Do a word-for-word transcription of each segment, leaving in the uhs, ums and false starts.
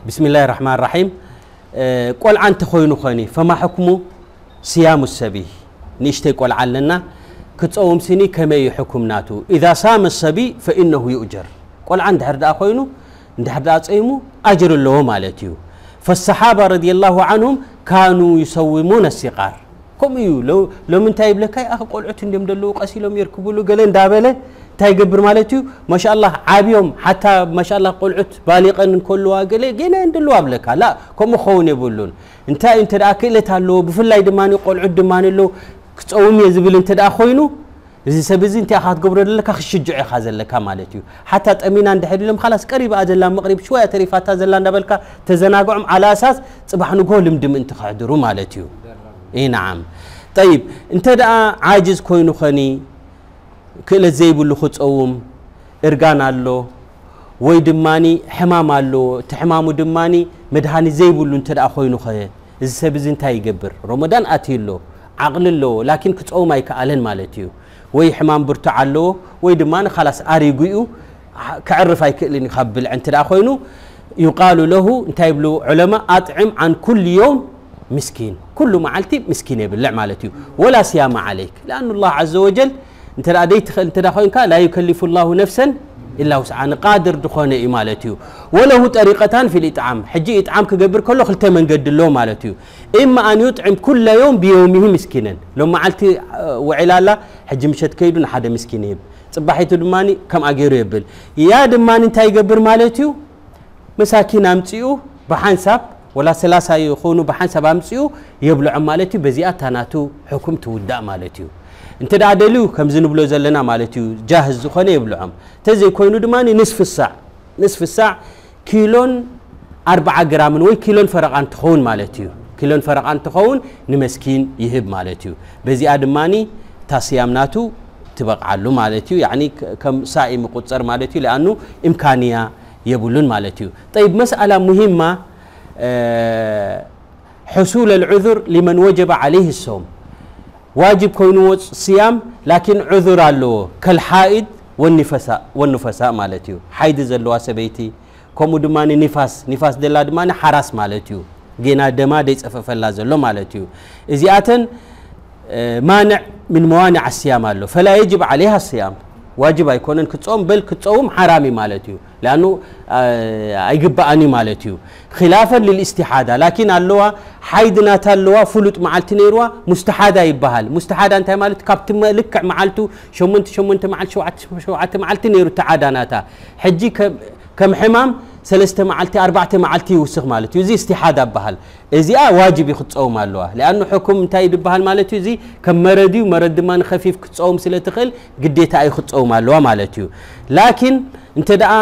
بسم الله الرحمن الرحيم قل عن تخوينو خوني فما حكمه صيام السبي نشتي قل علنا كتصوم سني كما يحكمناتو إذا صام السبي فإنه يؤجر قل عن دحر دا خوينو دحر دا صيمو أجر له مالتيو فالصحابة رضي الله عنهم كانوا يصومون الصغار كم يو لو لو من تايب لك أخ قلعت ندم دلو قسيلهم يركبوا له قالين دابله تايجبر مالتيو ما شاء الله عابيهم حتى ما شاء الله قلعت بالغا كل واقله جينا ندلو قبلك لا كم خون يقولون انت انت اكلت له بفلاي دماني قلعت دماني له تصوم يزبل انت دا خوينو زي سبزي انت اخذ قبر لك خشجع خازلك مالتيو حتى تامين عند حد لهم خلاص قريب اجل مغرب شويه تريفات زلا ندبلك تزناقعم على اساس صباح نقول لمدم انت خدروا مالتيو اي نعم طيب انت دا عاجز كوينو خني كل زي بلو خصوم ارغان الله وي دماني حمام الله تحمامو دماني مدهاني زي بلو انت دا خوينو خيه زي سبزي انت يقبر رمضان اتيلو عقل له لكن كتصوم ما يكالن مالتيو وي حمام برتع له وي دمان خلاص اريغيو كعرف يكلني خبل انت دا خوينو يقال له انت يبلو علماء اطعم عن كل يوم مسكين كل معلتي مسكين يبلع مالتيو ولا صيام عليك لان الله عز وجل انت راديت انت دا خوينك لا يكلف الله نفسا الا وسعها قادر دخونه مالتيو وله طريقتان في الاطعام حجي اطعام كجبر كله خلته منقد له مالتيو اما ان يطعم كل يوم بيومه مسكينا لو معلتي وعلالا حجي مشت كيدون حدا مسكين يب صباحيتو دماني كم اجيرو يبل يا دماني انت يقبر مالتيو مساكين امصيو بحنساب ولا ثلاثه يخونوا بحنساب امصيو يبلع مالتيو بزيات تناتو حكم تودا مالتيو انت دادلو كم زنبلو زلنا مالتيو جاهز زخونه يبلعهم تزي كوينو دماني نصف الساعه نصف الساعه كيلون أربعة جرام وي كيلون فرقان تخون مالتيو كيلون فرقان تخون نمسكين يهب مالتيو بزي ادماني تاسيامناتو تبقعلو مالتيو يعني كم ساعه مقصر مالتيو لانه امكانيه يبلون مالتيو طيب مساله مهمه أه حصول العذر لمن وجب عليه الصوم واجب كونه صيام لكن عذر له كالحائض والنفساء والنفساء مالتيو حيض زلوا سبيتي كومو دماني نفاس نفاس دلا دماني حراس مالتيو جينا دما دي صففلا زلو مالتيو ازياتن مانع من موانع الصيام له فلا يجب عليها الصيام واجب يكونن كتصوم بل كتصوم حرامي مالتيو لانه ايغباني مالتيو خلافا للاستحاده لكن اللوا حيدنا تلوا فلوت معلت نيروا مستحاده يبحال مستحاده انت مالت كابت لك معلتو شمنت شمنت معلت شوعت شوعت معلت نيرو تعاداناتا حجي كم حمام ثلاثه معلتي اربعه معلتي يوسخ مالتيو زي استحاده بحال ازي واجب يخصوم اللوا لانه حكم انتي يبحال مالتيو زي كم مردي مرد ما خفيف كتصوم سلتخل قديتا اي خصوم اللوا مالتيو لكن انت دعا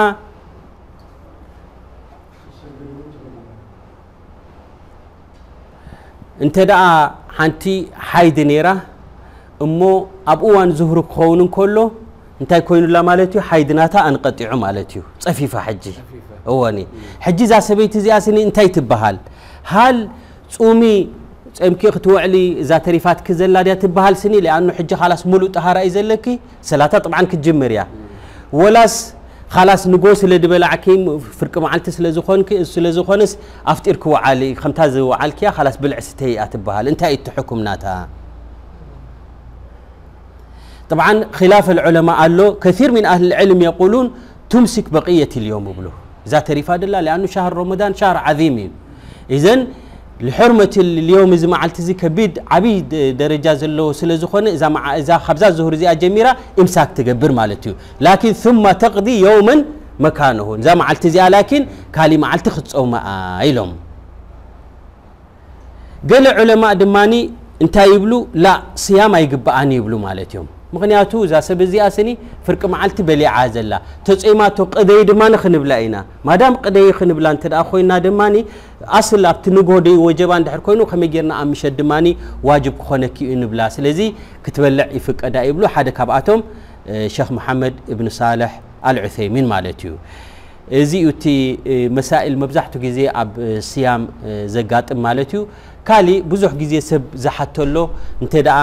انت دعا حنتي حيد نيره امو ابوان زهر كونن كله انت كوين لا مالتي حيدناتا انقطعوا مالتي صفيفه حجي اواني حجي ذا سبيت زي اسني انتي تبحال هل صومي صمكي ختوعلي اذا تريفات كزلا دي تبحال سني لانه حجي خلاص ملو طهاره يزلكي صلاه طبعا كجمريا ولاس خلاص نقول سلدبل عكيم فرق معلت سلازخونك سلازخونس افتيرك وعلي خمتاز وعلكيا خلاص بالعستي اتبهال انت اي تحكمناتها طبعا خلاف العلماء قالوا كثير من اهل العلم يقولون تمسك بقيه اليوم بلو ذات رفاد الله لانه شهر رمضان شهر عظيم اذن لحرمه اليوم اذا معلت زي كبيد عبيد درجه زلو سلازخون اذا مع اذا خبزه الظهر زي جميره امساك تجبر مالتي لكن ثم تقضي يوما مكانه اذا معلت زي لكن كالي معلت خصوم ايلهم قال العلماء دماني انت يبلو لا صيام يقباني يبلو مالتيهم مغنياتو اذا سبزي اسني فرق معلت بلي عازلا تصيماتو قدي دمان خنبلاينا مادام قدي خنبلا انت اخوينا دماني اصل ابت نغودي وجبان دحر كوينو خميجرنا امشد دماني واجب خونكي انبلا سلازي كتبلع يفقدا يبلو حدا كباتهم شيخ محمد ابن صالح العثيمين مالتيو ازي يتي مسائل مبزحتو غزي اب صيام زغاطم مالتيو كالي بزح غزي سب زحتلو انت دا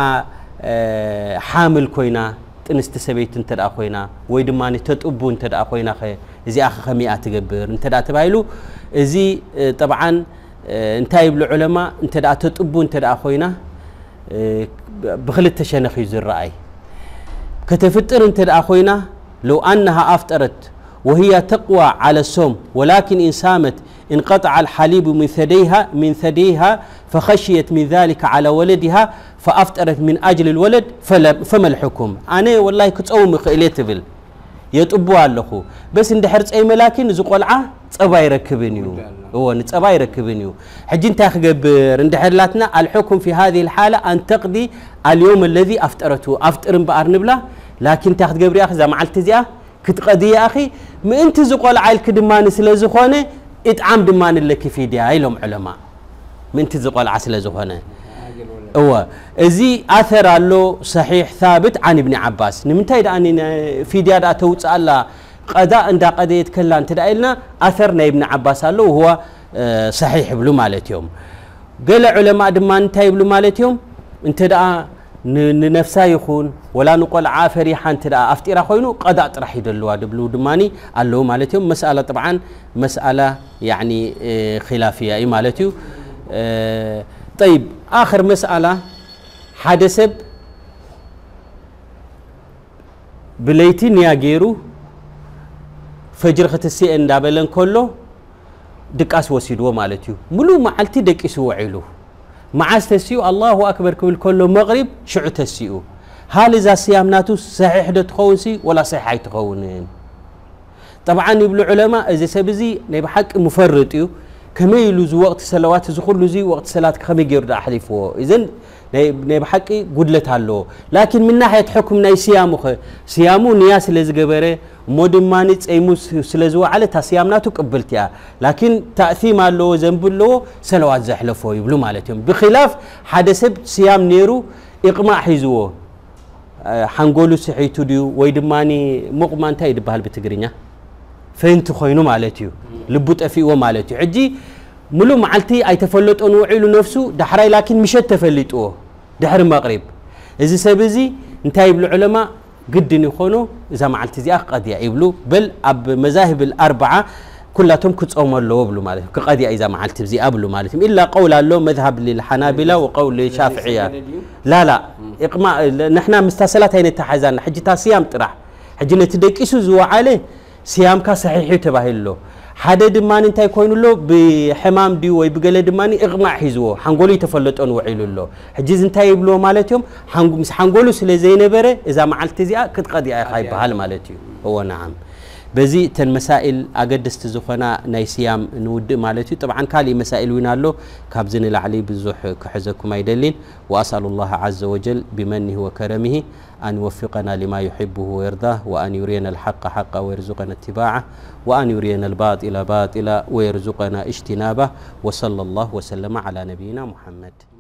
حامل كوينا تنست سبيت انت دا خوينا وي دماني تطبو انت دا خوينا خ زي أخ خميئة تجبر أنت دا تبايلو زي طبعا أنت يبلو علماء أنت دا تطبو أنت دا أخوينا بخلت تشنخ يزر رأي كتفتر أنت دا أخوينا لو أنها أفطرت وهي تقوى على الصوم ولكن إن سامت انقطع الحليب من ثديها من ثديها فخشيت من ذلك على ولدها فأفطرت من أجل الولد فما الحكم؟ أنا والله كنت أوم خيلي تبل يطبوا له بس إن دحرت أي ملاكين زقلعة صباي ركبنيو هو صباي ركبنيو حجين تاخذ جبر إن دحرلاتنا الحكم في هذه الحالة أن تقضي اليوم الذي أفطرته أفطر بأرنبلا لكن تاخذ جبر يا أخي زي ما علت زيها كتقضي يا أخي ما أنت زقلعة الكدمان سلزخانة اتعام دمان لك في دي هاي لهم علماء من أنت زقلعة سلزخانة هو زي أثر له صحيح ثابت عن ابن عباس نمتى أني في ديار توت الله قضاء عند قضية كلان تدعيلنا أثرنا ابن عباس له وهو صحيح بلو مالت يوم قال علماء دمان تاي بلو مالت يوم انت دا نفسا يخون ولا نقول عافري حان تدا أفتير أخوينو قضاء راح يدلوا دبلو دماني الله مالت يوم مسألة طبعا مسألة يعني خلافية أي مالت يوم طيب آخر مسألة حدث بليتين يا جيرو فجر ختسي إن دابلن كله دكاس وسيدو مالتيو ملو معلتي دكيس وعيلو مع استسيو الله أكبر كل كله مغرب شعو تسيو هل إذا صيامناتو صحيح تخونسي ولا صحيح تخونين طبعا يبلو علماء إذا سبزي نبحق مفرطيو كما يلوز وقت صلوات زخور لوزي وقت صلاة كم يجرد أحلفه إذن نبحكي قدلت هالله لكن من ناحية حكم ناي صيامه صيامه نياس لزجبره مودمانيت أيموس سلزوا على تصيامناتو قبلتها لكن تأثيم له ذنب له صلوات زحلفه يبلو مالتهم بخلاف حدث صيام نيرو إقماع حزوه حنقولوا صحيتو ديو ويدماني مقمان تايد بهال بتجرينه فين تخينوا مالتيو لبوت أفيو مالتيو عجي ملو معلتي أي تفلت أنو عيلو نفسه دحري لكن مش تفلتوه دحر مغرب إذا سبزي انتهي بالعلماء قد يخونوا إذا معلتي زي قد يعيبلو بل أب مذاهب الأربعة كلهم كتصوم الله بلو مالتهم كقد إذا معلتي زي أبلو مالتهم إلا قول له مذهب للحنابلة وقول للشافعية لا لا إقماع نحن مستسلات هين التحزان حجي تاسيام طرح حجي نتدقيسو زوا عليه صيام كا صحيح تباهل له حدا دمان انت يكون له بحمام دي وي بقل دماني اغمع حزوه حنقولي تفلطون وعيلو له حجيز انت يبلو مالتهم حنقو مس حنقولو سلا زي نبره اذا معلت زيا كتقضي اي خاي بحال مالتي هو نعم بزي تن مسائل اقدست زخنا ناي صيام نود مالتي طبعا كالي مسائل وين له كابزن العلي بزح كحزكم ايدلين واسال الله عز وجل بمنه وكرمه أن يوفقنا لما يحبه ويرضاه وأن يرينا الحق حقا ويرزقنا اتباعه وأن يرينا الباطل باطلا ويرزقنا اجتنابه وصلى الله وسلم على نبينا محمد.